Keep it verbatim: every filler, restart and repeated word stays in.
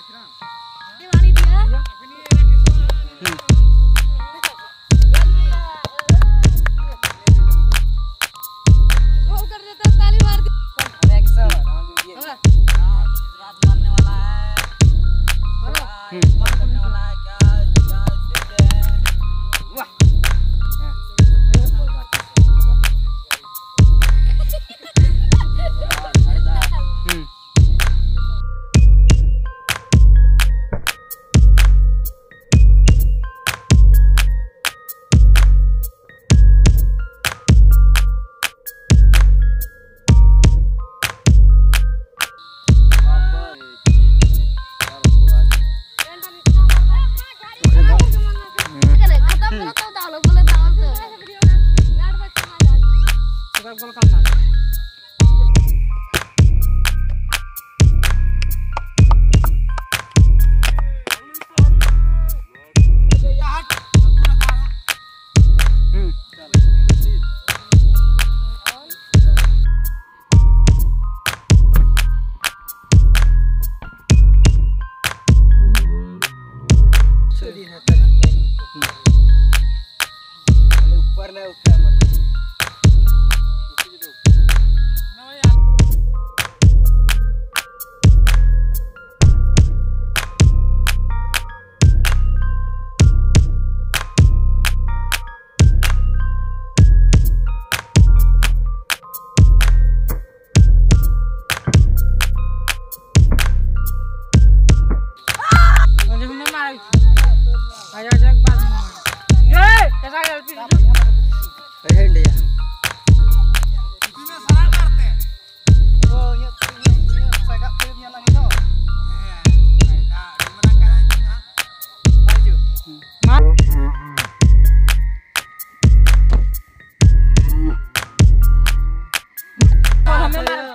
Dimana dia? वो कर देता ताली मार दी। अरे एक्सल रात मारने वाला है। मारने वाला है क्या क्या देते हैं। वाह gol kan ऊपर ले उसके अमर आजा आजा एक बार ये कैसा है एलपी है इंडिया इसमें सारा करते हैं वो ये ये सगा फिर ये लगी तो दा dimana caranya maju मार और हमें मार